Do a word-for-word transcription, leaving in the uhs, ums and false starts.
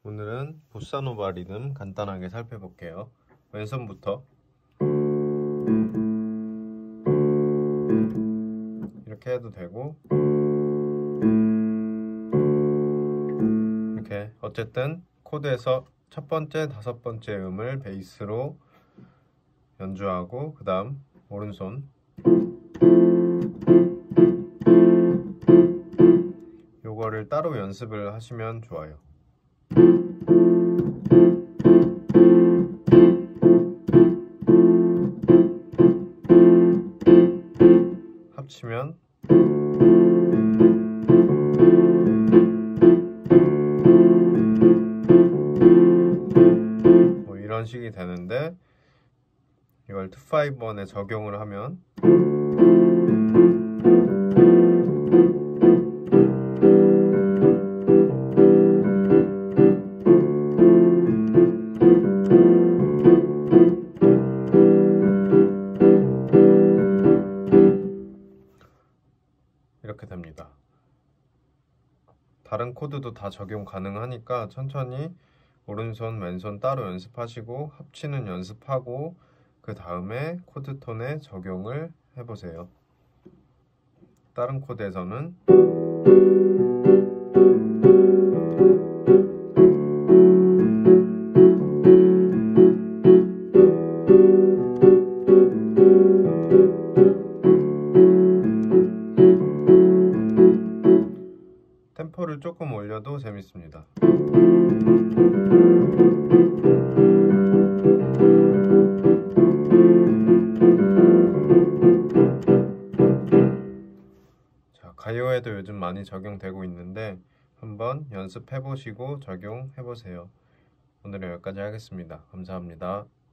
오늘은 보사노바 리듬 간단하게 살펴볼게요. 왼손부터 이렇게 해도 되고, 이렇게 어쨌든 코드에서 첫 번째, 다섯 번째 음을 베이스로 연주하고, 그 다음 오른손 요거를 따로 연습을 하시면 좋아요. 합치면 뭐 이런 식이 되는데, 이걸 이백오십일에 적용을 하면 이렇게 됩니다. 다른 코드도 다 적용 가능하니까 천천히 오른손, 왼손 따로 연습하시고 합치는 연습하고 그 다음에 코드 톤에 적용을 해보세요. 다른 코드에서는 템포를 조금 올려도 재밌습니다. 자, 가요에도 요즘 많이 적용되고 있는데 한번 연습해 보시고 적용해 보세요. 오늘은 여기까지 하겠습니다. 감사합니다.